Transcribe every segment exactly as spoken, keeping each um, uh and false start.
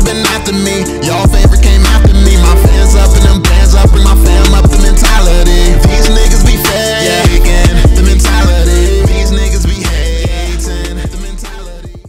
been after me. Your favorite came after me. My fans up and them bands up, bring my fam up. The mentality, these niggas be faking. The mentality, these niggas be hating. The mentality.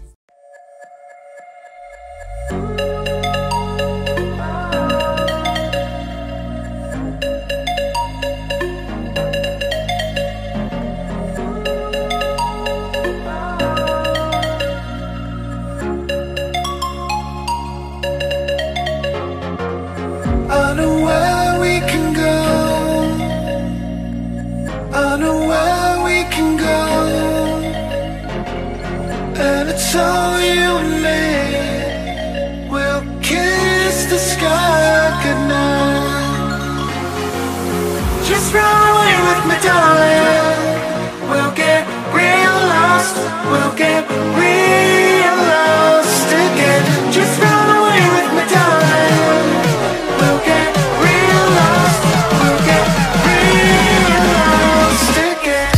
I know where we can go. I know where we can go. And it's all you and me. We'll kiss the sky goodnight. Just run away with me, darling. We'll get real lost. We'll get real lost again. Just run away with me, darling. We'll get real lost. We'll get real lost again.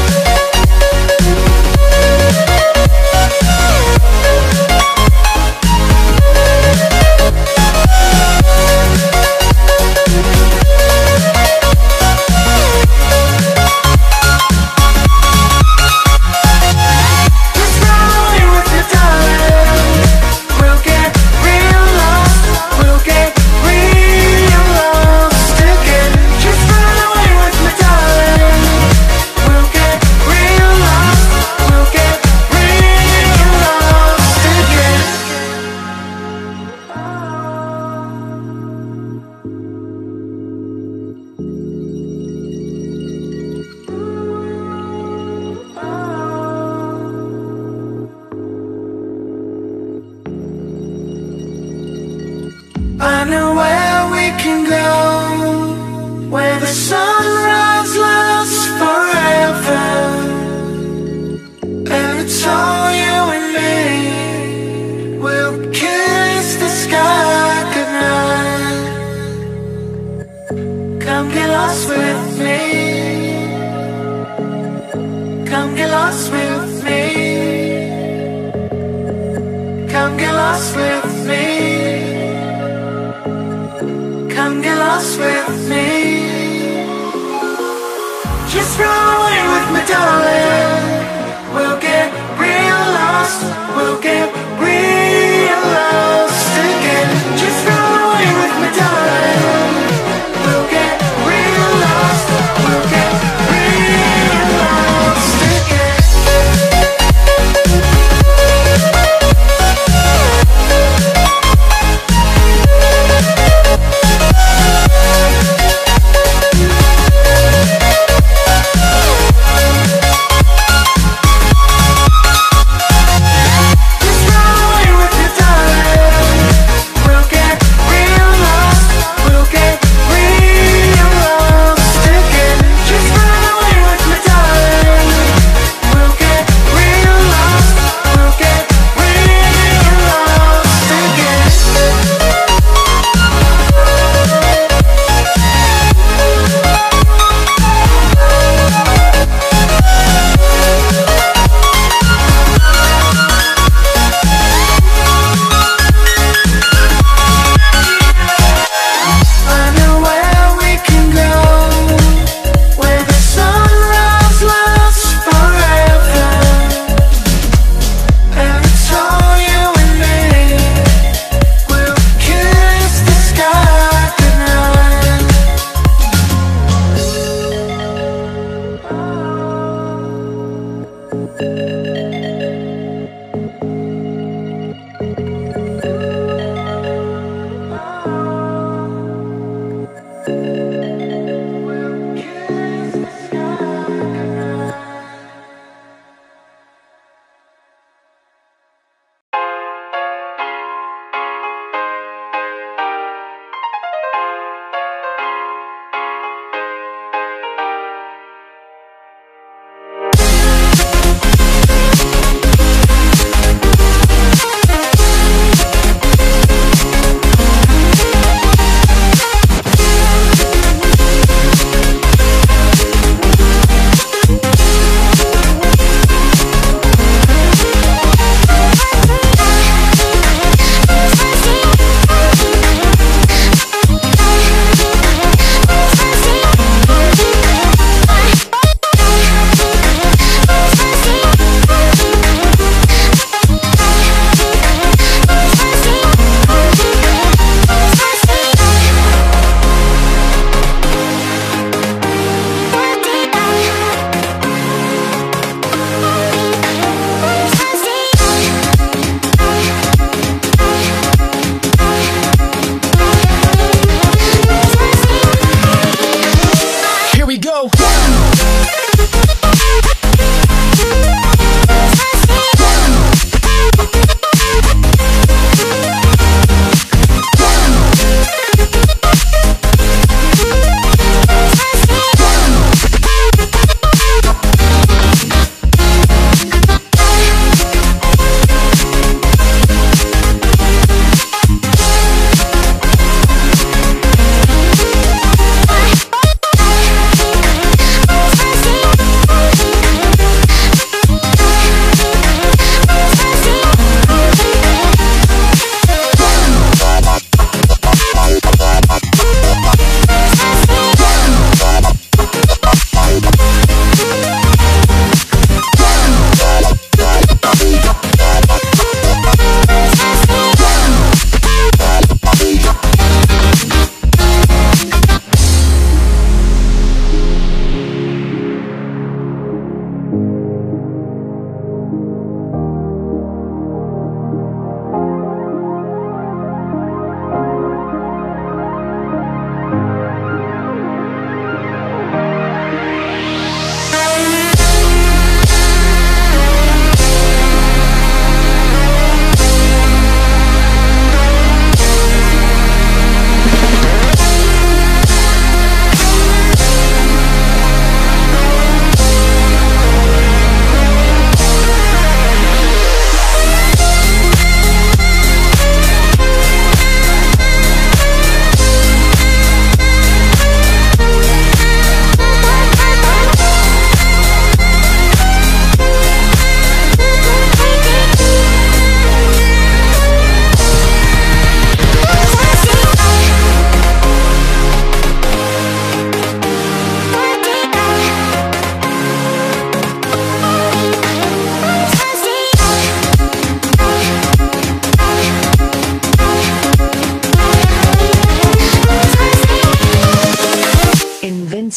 Just run away with me, darling. We'll get real lost. We'll get real lost again. Just run away with me, darling. We'll get real lost. We'll get real lost again. I know where we can go, where the sunrise lasts forever. And it's all you and me. We'll kiss the sky goodnight. Come get lost with me. Come get lost with me. Come get lost with me. Come get lost with me. Just run away with me, darling. We'll get real lost. We'll get real lost again. Just run away with me, darling. We'll get real lost. We'll get real lost again.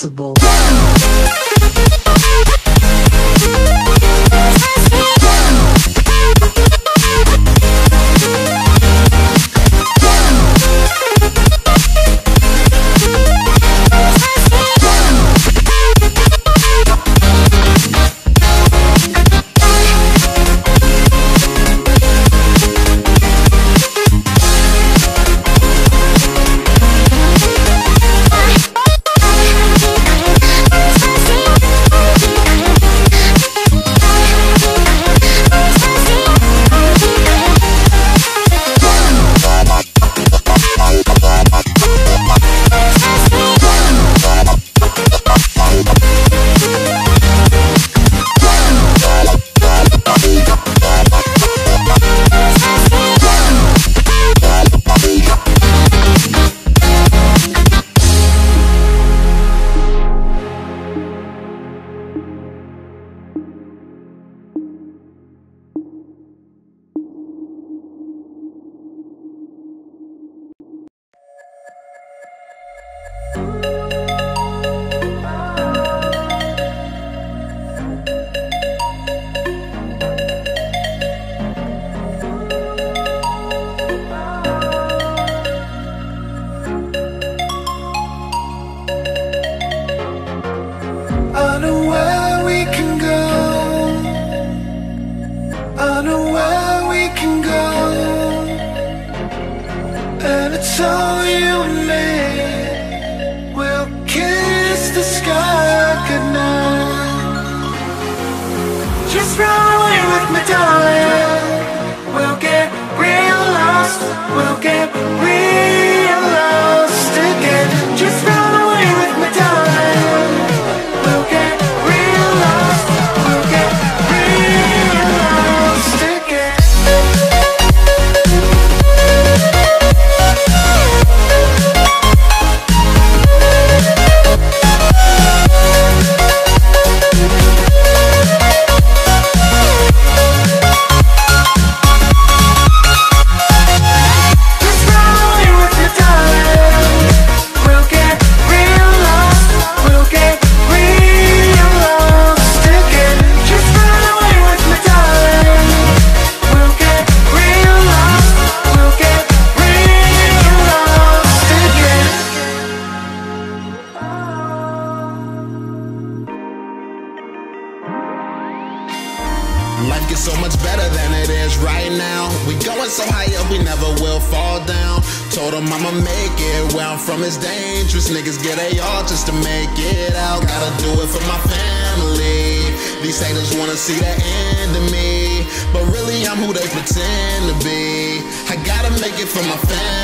responsible. So you and me will kiss the sky goodnight. Just run away with me, darling. We'll get real lost. We'll get real lost again. Just run away with me, darling. We'll get real lost. We'll get real lost again. Life gets so much better than it is right now. We going so high up, we never will fall down. Told him I'ma make it, where I'm from is dangerous. Niggas get A R just to make it out. Gotta do it for my family. These haters wanna see the end of me, but really I'm who they pretend to be. I gotta make it for my family.